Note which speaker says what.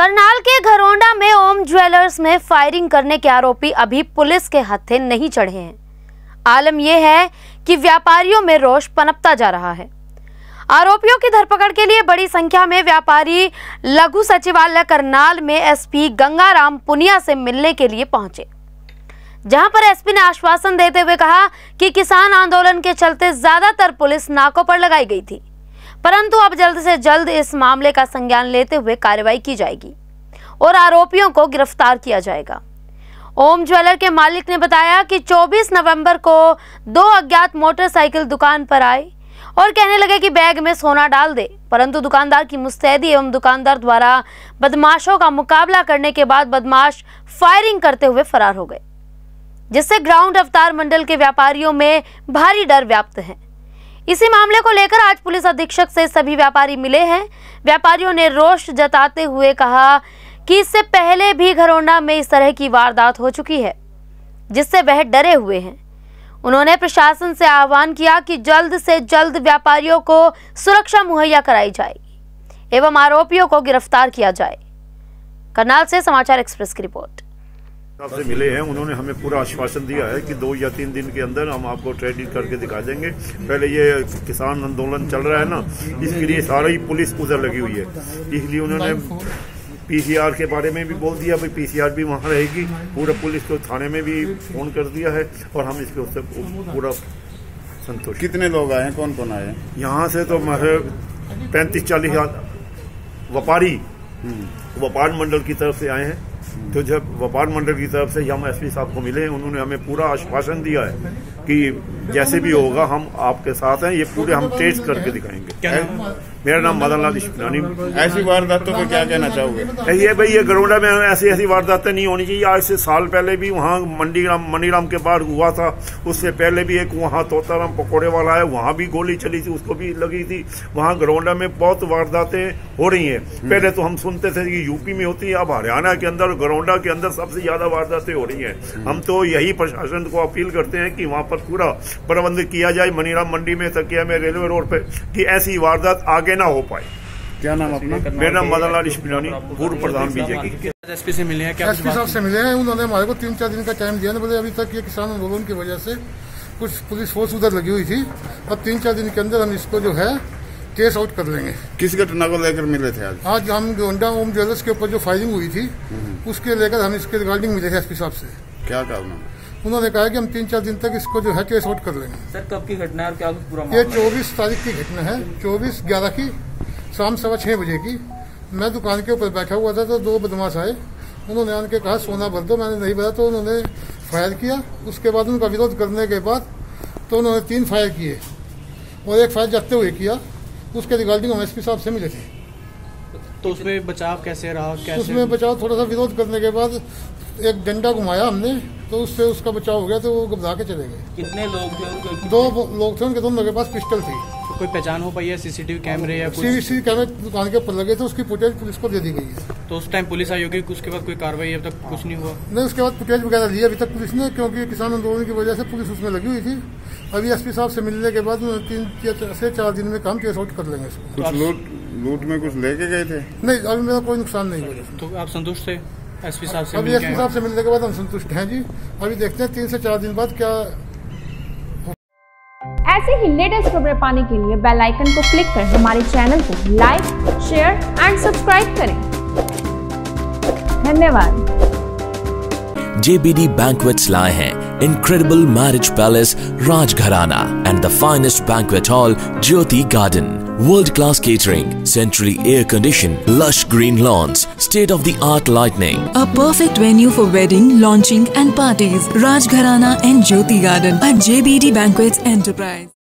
Speaker 1: करनाल के घरोंडा में ओम ज्वेलर्स में फायरिंग करने के आरोपी अभी पुलिस के हत्थे नहीं चढ़े हैं। आलम यह है कि व्यापारियों में रोष पनपता जा रहा है। आरोपियों की धरपकड़ के लिए बड़ी संख्या में व्यापारी लघु सचिवालय करनाल में एसपी गंगाराम पुनिया से मिलने के लिए पहुंचे, जहां पर एसपी ने आश्वासन देते हुए कहा कि किसान आंदोलन के चलते ज्यादातर पुलिस नाकों पर लगाई गई थी, परंतु अब जल्द से जल्द इस मामले का संज्ञान लेते हुए कार्रवाई की जाएगी और आरोपियों को गिरफ्तार किया जाएगा। ओम ज्वेलर के मालिक ने बताया कि 24 नवंबर को 2 अज्ञात मोटरसाइकिल दुकान पर आए और कहने लगे कि बैग में सोना डाल दे, परंतु दुकानदार की मुस्तैदी एवं दुकानदार द्वारा बदमाशों का मुकाबला करने के बाद बदमाश फायरिंग करते हुए फरार हो गए, जिससे ग्राउंड अवतार मंडल के व्यापारियों में भारी डर व्याप्त है। इसी मामले को लेकर आज पुलिस अधीक्षक से सभी व्यापारी मिले हैं। व्यापारियों ने रोष जताते हुए कहा कि इससे पहले भी घरोंडा में इस तरह की वारदात हो चुकी है, जिससे वह डरे हुए हैं। उन्होंने प्रशासन से आह्वान किया कि जल्द से जल्द व्यापारियों को सुरक्षा मुहैया कराई जाएगी एवं आरोपियों को गिरफ्तार किया जाए। करनाल से समाचार एक्सप्रेस की रिपोर्ट।
Speaker 2: आपसे मिले हैं, उन्होंने हमें पूरा आश्वासन दिया है कि 2 या 3 दिन के अंदर हम आपको ट्रेडिंग करके दिखा देंगे। पहले ये किसान आंदोलन चल रहा है ना, इसके लिए सारी पुलिस उधर लगी हुई है, इसलिए उन्होंने पीसीआर के बारे में भी बोल दिया, भाई पीसीआर भी वहाँ रहेगी। पूरा पुलिस को थाने में भी फोन कर दिया है और हम इसके उससे पूरा संतुष्ट।
Speaker 3: कितने लोग आए हैं, कौन कौन आए हैं?
Speaker 2: यहाँ से तो 35-40 व्यापारी व्यापार मंडल की तरफ से आए हैं। तो जब व्यापार मंडल की तरफ से हम एसपी साहब को मिले, उन्होंने हमें पूरा आश्वासन दिया है कि जैसे भी होगा हम आपके साथ हैं, ये पूरे हम टेस्ट करके दिखाएंगे। मेरा नाम मदन लाल इश्किनानी।
Speaker 3: ऐसी वारदातों को क्या कहना चाहोगे?
Speaker 2: ये भाई ये घरोंडा में ऐसी वारदातें नहीं होनी चाहिए। आज से साल पहले भी वहाँ मनीराम के बाहर हुआ था, उससे पहले भी एक वहाँ तोताराम पकौड़े वाला है, वहाँ भी गोली चली थी, उसको भी लगी थी। वहाँ घरोंडा में बहुत वारदातें हो रही हैं। पहले तो हम सुनते थे कि यूपी में होती है, अब हरियाणा के अंदर घरोंडा के अंदर सबसे ज्यादा वारदातें हो रही हैं। हम तो यही प्रशासन को अपील करते हैं कि वहाँ पर पूरा प्रबंध किया जाए, मनीराम मंडी में, तकिया में, रेलवे रोड पे, कि ऐसी वारदात आगे ना हो पाए।
Speaker 3: क्या नाम अपना?
Speaker 2: मेरा नाम मदन लाल इश्किनानी, पूर्व प्रधान बीजेपी।
Speaker 4: एसपी से मिले हैं क्या?
Speaker 5: एसपी साहब से मिले हैं, उन्होंने हमारे को 3-4 दिन का टाइम दिया। बोले अभी तक ये किसान आंदोलन की वजह से कुछ पुलिस फोर्स उधर लगी हुई थी, अब 3-4 दिन के अंदर हम इसको जो है केस आउट कर लेंगे।
Speaker 3: किस घटना को लेकर मिले थे आज?
Speaker 5: आज हम घरोंडा ओम ज्वेलर्स के ऊपर जो फायरिंग हुई थी उसके लेकर हम इसके रिगार्डिंग मिले थे एसपी साहब से।
Speaker 3: क्या कारण?
Speaker 5: उन्होंने कहा कि हम 3-4 दिन तक इसको जो है केस आउट कर लेंगे।
Speaker 4: सर कब की घटना है और क्या पूरा?
Speaker 5: ये 24 तारीख की घटना है, 24/11 की शाम 6:15 बजे की। मैं दुकान के ऊपर बैठा हुआ था तो 2 बदमाश आए, उन्होंने आके कहा सोना भर दो, मैंने नहीं भरा तो उन्होंने फायर किया। उसके बाद उनका विरोध करने के बाद तो उन्होंने 3 फायर किए और 1 फायर जाते हुए किया। उसके रिगार्डिंग हम एसपी साहब से मिले थे।
Speaker 4: तो उसमें बचाव कैसे रहा? कैसे
Speaker 5: उसमें बचाव, थोड़ा सा विरोध करने के बाद एक डंडा घुमाया हमने, तो उससे उसका बचाव हो गया, तो वो घबरा के चले गए।
Speaker 4: कितने लोग थे?
Speaker 5: 2 लोग थे, उनके दोनों के पास पिस्टल थी।
Speaker 4: तो कोई पहचान हो पाई है? सीसीटीवी कैमरे या कुछ?
Speaker 5: सीसीटीवी कैमरे दुकान के ऊपर लगे थे, उसकी फुटेज पुलिस को दे दी गई है।
Speaker 4: तो उस टाइम पुलिस आई होगी, उसके बाद कोई कार्रवाई अब तक कुछ नहीं हुआ?
Speaker 5: नहीं, उसके बाद फुटेज वगैरह ली अभी तक पुलिस ने, क्योंकि किसान आंदोलन की वजह से पुलिस उसमें लगी हुई थी। अभी एसपी साहब से मिलने के बाद 3 से 4 दिन में काम केस आउट कर लेंगे इसको।
Speaker 3: कुछ लूट में कुछ लेके गए थे?
Speaker 5: नहीं, अभी मेरा कोई नुकसान नहीं हुआ।
Speaker 4: तो आप संतुष्ट थे एसपी साहब से?
Speaker 5: अभी एसपी साहब से मिलने के बाद हम संतुष्ट हैं जी। अभी देखते हैं 3 से 4 दिन बाद क्या।
Speaker 6: ऐसे ही लेटेस्ट खबरें पाने के लिए बेल आइकन को क्लिक कर हमारे चैनल को लाइक, शेयर एंड सब्सक्राइब करें। धन्यवाद।
Speaker 7: JBD Banquets लाए हैं incredible marriage palace Rajgharana and the finest banquet hall Jyoti Garden. World-class catering, centrally air-conditioned, lush green lawns, state-of-the-art lighting.
Speaker 8: A perfect venue for wedding, launching and parties. Rajgharana and Jyoti Garden at JBD Banquets Enterprise.